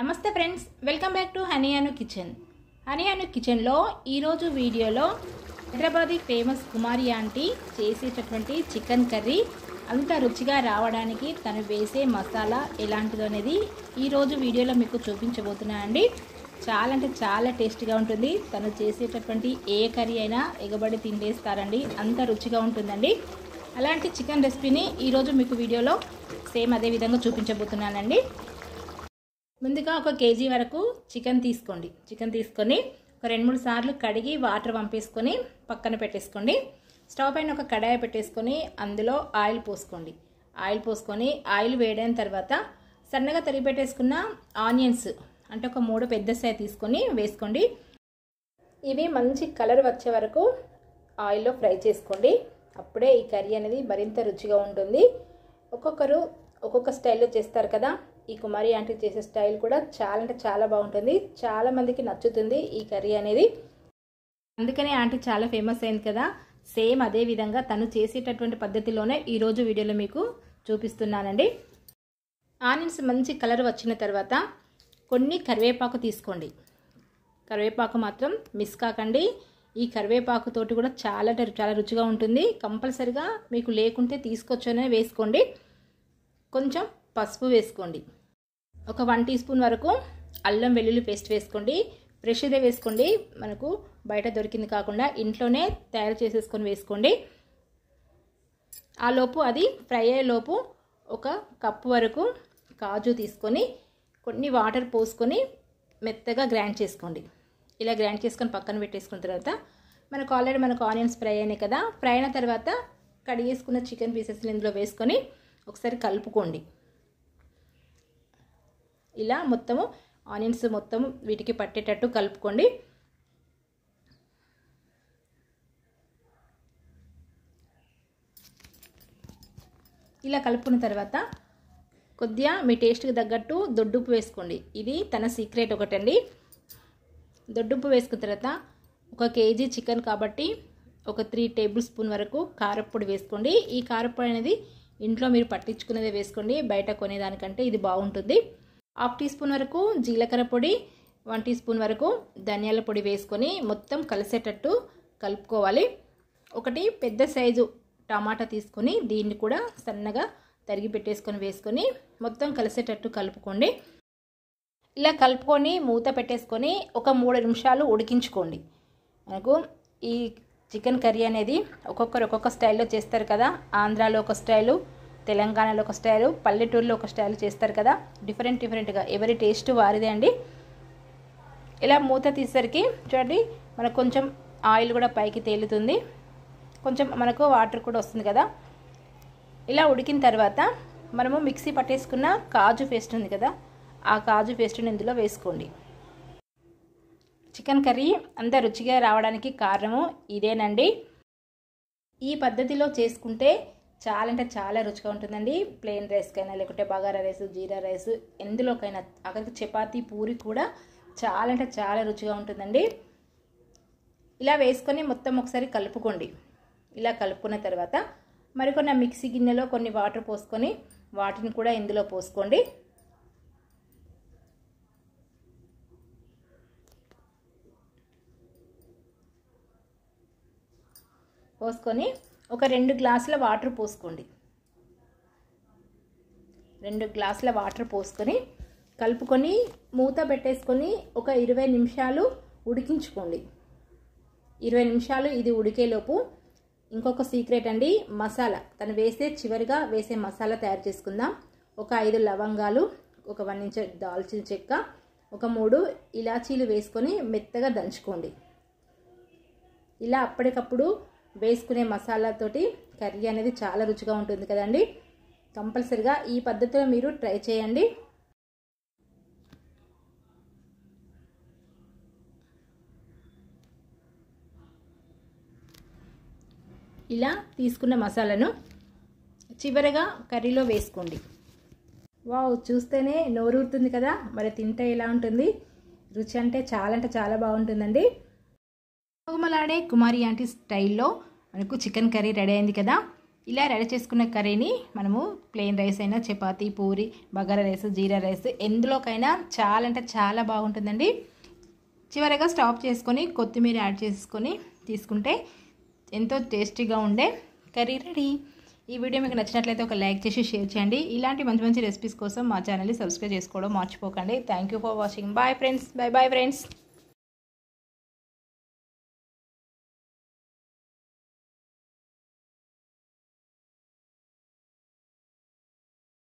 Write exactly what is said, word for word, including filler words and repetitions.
నమస్తే friends, welcome back to honey Anu kitchen. Honey Anu కిచెన్లో ఈరోజు వీడియోలో Hyderabadi famous Kumari aunty chicken చికెన్ కర్రీ అంత రుచిగా రావడానికి తను వేసే మసాలా ఎలాంటిదో అనేది ఈరోజు వీడియోలో మీకు చూపించబోతున్నానండి. చాలా అంటే చాలా టేస్టీగా ఉంటుంది. తను చేసేటటువంటి ఏ కర్రీ అయినా ఎగబడి తినేస్తారండి, అంత రుచిగా ఉంటుందండి. అలాంటి చికెన్ రెసిపీని ఈరోజు మీకు వీడియోలో సేమ్ అదే విధంగా చూపించబోతున్నానండి. ముందుగా ఒక కేజీ వరకు చికెన్ తీసుకోండి. చికెన్ తీసుకొని ఒక రెండు మూడు సార్లు కడిగి వాటర్ పంపేసుకొని పక్కన పెట్టేసుకోండి. స్టవ్ పైన ఒక కడాయి పెట్టేసుకొని అందులో ఆయిల్ పోసుకోండి. ఆయిల్ పోసుకొని ఆయిల్ వేడైన తర్వాత సన్నగా తరిగి పెట్టేసుకున్న ఆనియన్స్ అంటే ఒక మూడు పెద్ద సైజ్ తీసుకొని వేసుకోండి. ఇవి మంచి కలర్ వచ్చే వరకు ఆయిల్లో ఫ్రై చేసుకోండి. అప్పుడే ఈ కర్రీ అనేది మరింత రుచిగా ఉంటుంది. ఒక్కొక్కరు ఒక్కొక్క స్టైల్లో చేస్తారు కదా, ఈ కుమారి ఆంటీ చేసే స్టైల్ కూడా చాలా అంటే చాలా బాగుంటుంది. చాలా మందికి నచ్చుతుంది ఈ కర్రీ అనేది, అందుకనే ఆంటీ చాలా ఫేమస్ అయింది కదా. సేమ్ అదే విధంగా తను చేసేటటువంటి పద్ధతిలోనే ఈరోజు వీడియోలో మీకు చూపిస్తున్నానండి. ఆనియన్స్ మంచి కలర్ వచ్చిన తర్వాత కొన్ని కరివేపాకు తీసుకోండి. కరివేపాకు మాత్రం మిస్ కాకండి. ఈ కరివేపాకు తోటి కూడా చాలా చాలా రుచిగా ఉంటుంది. కంపల్సరిగా మీకు లేకుంటే తీసుకొచ్చనే వేసుకోండి. కొంచెం పసుపు వేసుకోండి. ఒక వన్ టీ స్పూన్ వరకు అల్లం వెల్లుల్లి పేస్ట్ వేసుకోండి. ఫ్రెష్దే వేసుకోండి, మనకు బయట దొరికింది కాకుండా ఇంట్లోనే తయారు చేసేసుకొని వేసుకోండి. ఆ లోపు అది ఫ్రై అయ్యే లోపు ఒక కప్పు వరకు కాజు తీసుకొని కొన్ని వాటర్ పోసుకొని మెత్తగా గ్రైండ్ చేసుకోండి. ఇలా గ్రైండ్ చేసుకొని పక్కన పెట్టేసుకున్న తర్వాత మనకు ఆల్రెడీ మనకు ఆనియన్స్ ఫ్రై అయినాయి కదా. ఫ్రై అయిన తర్వాత కడిగేసుకున్న చికెన్ పీసెస్ని ఇందులో వేసుకొని ఒకసారి కలుపుకోండి. ఇలా మొత్తము ఆనియన్స్ మొత్తం వీటికి పట్టేటట్టు కలుపుకోండి. ఇలా కలుపుకున్న తర్వాత కొద్దిగా మీ టేస్ట్కి తగ్గట్టు దొడ్డుప్పు వేసుకోండి. ఇది తన సీక్రెట్ ఒకటండి. దొడ్డుప్పు వేసుకున్న తర్వాత ఒక కేజీ చికెన్ కాబట్టి ఒక త్రీ టేబుల్ స్పూన్ వరకు కారప్పొడి వేసుకోండి. ఈ కారప్పొడి అనేది ఇంట్లో మీరు పట్టించుకునేదే వేసుకోండి, బయట కొనేదానికంటే ఇది బాగుంటుంది. హాఫ్ టీ స్పూన్ వరకు జీలకర్ర పొడి, వన్ టీ స్పూన్ వరకు ధనియాల పొడి వేసుకొని మొత్తం కలిసేటట్టు కలుపుకోవాలి. ఒకటి పెద్ద సైజు టమాటా తీసుకొని దీన్ని కూడా సన్నగా తరిగి పెట్టేసుకొని వేసుకొని మొత్తం కలిసేటట్టు కలుపుకోండి. ఇలా కలుపుకొని మూత పెట్టేసుకొని ఒక మూడు నిమిషాలు ఉడికించుకోండి. మనకు ఈ చికెన్ కర్రీ అనేది ఒక్కొక్కరు ఒక్కొక్క స్టైల్లో చేస్తారు కదా. ఆంధ్రాలో ఒక స్టైలు, తెలంగాణలో ఒక స్టైలు, పల్లెటూరులో ఒక స్టైల్ చేస్తారు కదా. డిఫరెంట్ డిఫరెంట్గా ఎవరి టేస్ట్ వారిదే అండి. ఇలా మూత తీసేసరికి చూడండి మనకు కొంచెం ఆయిల్ కూడా పైకి తేలుతుంది, కొంచెం మనకు వాటర్ కూడా వస్తుంది కదా. ఇలా ఉడికిన తర్వాత మనము మిక్సీ పట్టేసుకున్న కాజు పేస్ట్ ఉంది కదా, ఆ కాజు పేస్ట్ని ఇందులో వేసుకోండి. చికెన్ కర్రీ అంత రుచిగా రావడానికి కారణము ఇదేనండి. ఈ పద్ధతిలో చేసుకుంటే చాలా అంటే చాలా రుచిగా ఉంటుందండి. ప్లెయిన్ రైస్కైనా లేకుంటే బగారా రైస్, జీరా రైస్, ఎందులోకైనా అక్కడికి చపాతీ పూరి కూడా చాలా అంటే చాలా రుచిగా ఉంటుందండి. ఇలా వేసుకొని మొత్తం ఒకసారి కలుపుకోండి. ఇలా కలుపుకున్న తర్వాత మరికొన్ని మిక్సీ గిన్నెలో కొన్ని వాటర్ పోసుకొని వాటిని కూడా ఇందులో పోసుకోండి. పోసుకొని ఒక రెండు గ్లాసుల వాటర్ పోసుకోండి. రెండు గ్లాసుల వాటర్ పోసుకొని కలుపుకొని మూత పెట్టేసుకొని ఒక ఇరవై నిమిషాలు ఉడికించుకోండి. ఇరవై నిమిషాలు ఇది ఉడికేలోపు ఇంకొక సీక్రెట్ అండి, మసాలా తను వేసే చివరిగా వేసే మసాలా తయారు చేసుకుందాం. ఒక ఐదు లవంగాలు, ఒక వన్ ఇంచ్ దాల్చిన చెక్క, ఒక మూడు ఇలాచీలు వేసుకొని మెత్తగా దంచుకోండి. ఇలా అప్పటికప్పుడు వేసుకునే మసాలాతోటి కర్రీ అనేది చాలా రుచిగా ఉంటుంది కదండి. కంపల్సరిగా ఈ పద్ధతిలో మీరు ట్రై చేయండి. ఇలా తీసుకున్న మసాలాను చివరగా కర్రీలో వేసుకోండి. వావ్, చూస్తేనే నోరూరుతుంది కదా, మరి తింటే ఎలా ఉంటుంది? రుచి అంటే చాలా అంటే చాలా బాగుంటుందండి. గుమలాడే కుమారి ఆంటీ స్టైల్లో మనకు చికెన్ కర్రీ రెడీ అయింది కదా. ఇలా రెడీ చేసుకున్న కర్రీని మనము ప్లెయిన్ రైస్ అయినా, చపాతీ, పూరి, బగారా రైస్, జీరా రైస్ ఎందులోకైనా చాలా అంటే చాలా బాగుంటుందండి. చివరిగా స్టాప్ చేసుకొని కొత్తిమీర యాడ్ చేసుకొని తీసుకుంటే ఎంతో టేస్టీగా ఉండే కర్రీ రెడీ. ఈ వీడియో మీకు నచ్చినట్లయితే ఒక లైక్ చేసి షేర్ చేయండి. ఇలాంటి మంచి మంచి రెసిపీస్ కోసం మా ఛానల్ని సబ్స్క్రైబ్ చేసుకోవడం మర్చిపోకండి. Thank you for watching. Bye friends. Bye bye friends.